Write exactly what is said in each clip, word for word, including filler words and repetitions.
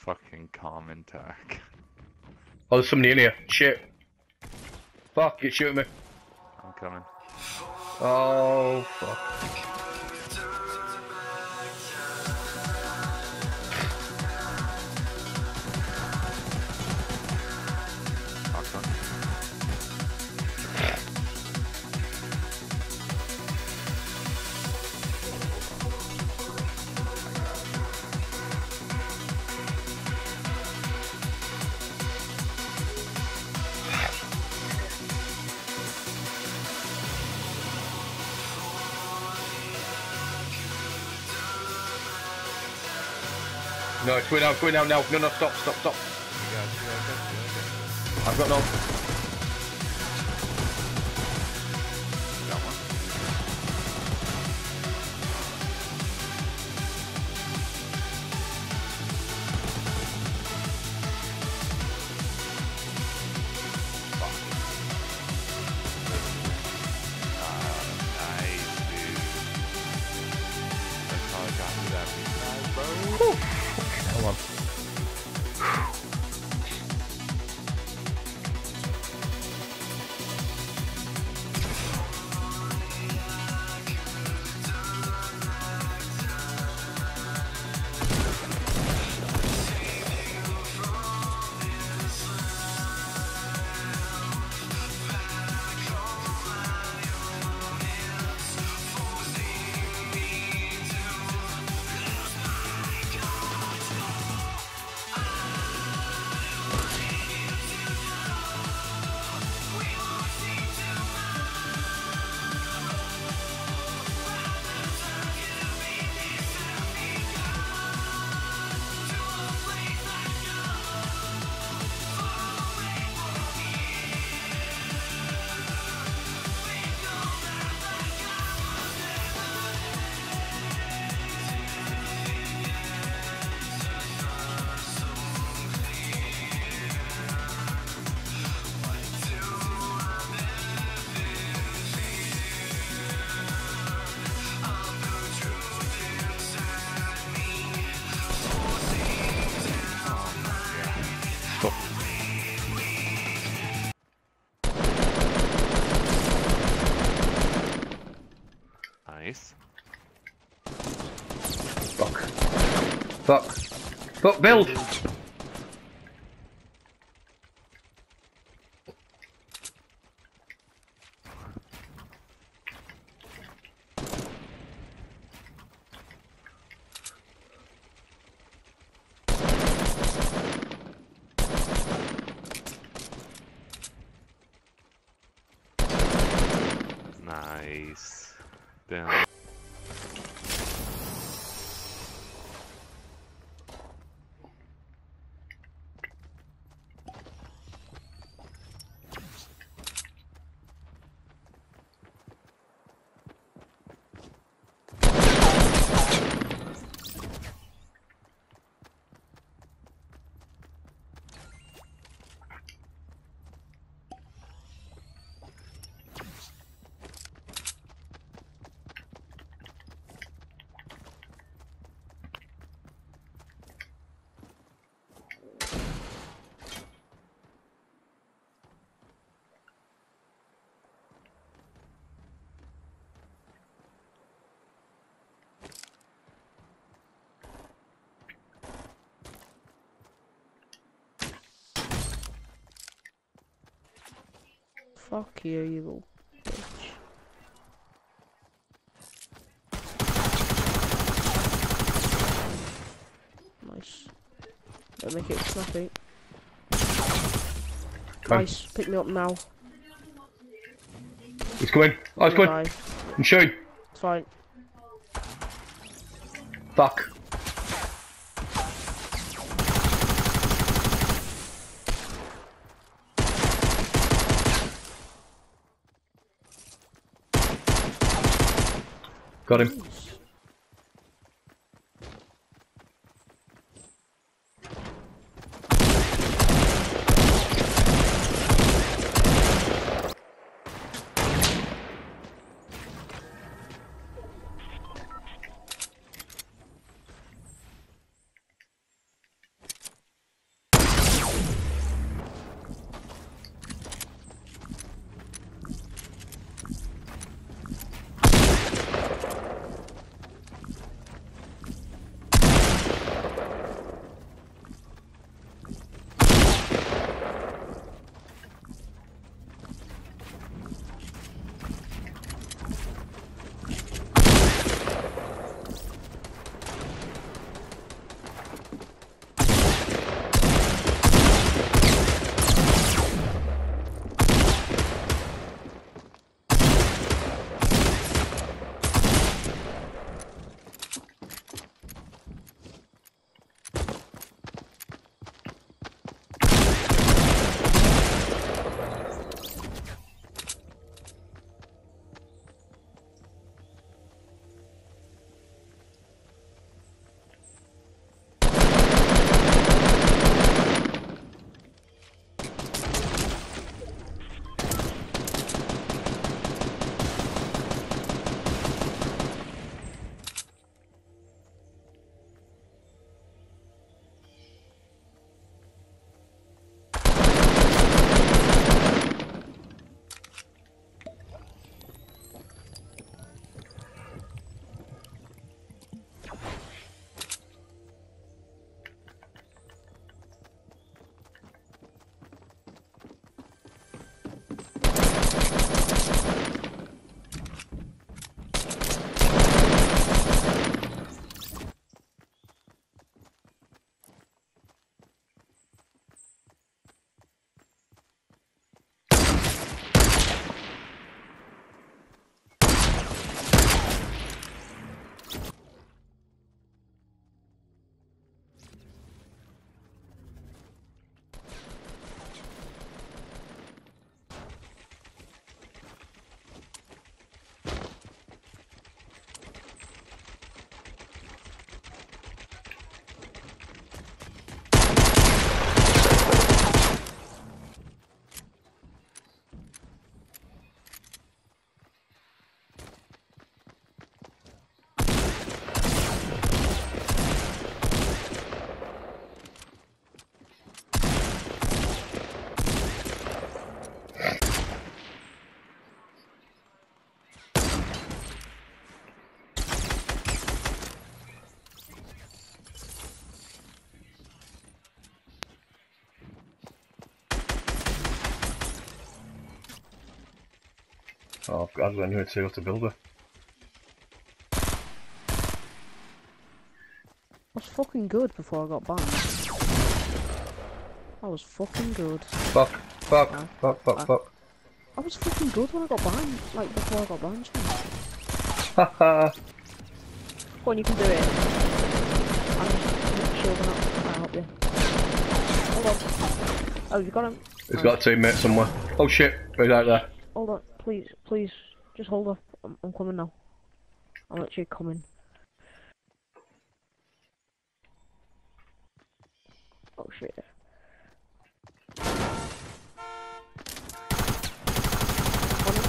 fucking common tack. Oh, there's somebody in here. Shit. Fuck, you're shooting me. I'm coming. Oh, fuck. No, it's going out, going out now. No, no, stop, stop, stop. I've got no. Got one. Hold on. Nice. Fuck. Fuck. Fuck, build! Nice. Down. Fuck you, you little bitch. Nice. Don't make it snappy. Come. Nice, pick me up now. He's coming. Oh, he's coming. Die. I'm shooting. It's fine. Fuck. Got him. Oh, I've got anywhere to go to builder. I was fucking good before I got banned. I was fucking good. Fuck, fuck, Ah. fuck, fuck, Ah. fuck. I was fucking good when I got banned. Like before I got banned. Haha. Go on, you can do it. I'm just shielding up. I'll help you. Hold on. Oh, you got him? He's Oh. got a teammate somewhere. Oh shit, right out there. Hold on, please, please. Just hold up. I'm, I'm coming now. I'm actually coming. Oh shit.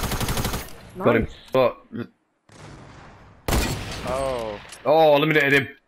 Got him. Nice. But Oh. oh, eliminated him.